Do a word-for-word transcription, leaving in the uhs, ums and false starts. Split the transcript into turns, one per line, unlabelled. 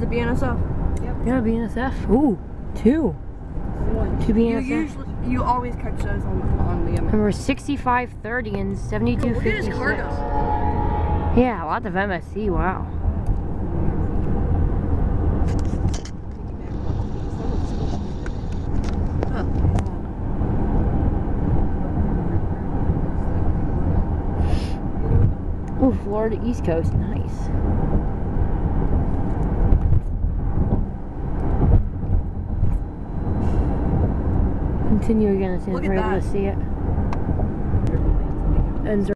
the B N S F.
Yep. Yeah, B N S F. Ooh, two.
One.
Two B N S F.
You usually, you always catch those on, on the M S.
Number sixty-five thirty and seventy-two fifty-six.
Look at his cargo.
Yeah, a lot of M S C, wow. Oh, Florida East Coast, nice. Continue again, as soon as we're able to see it. Ends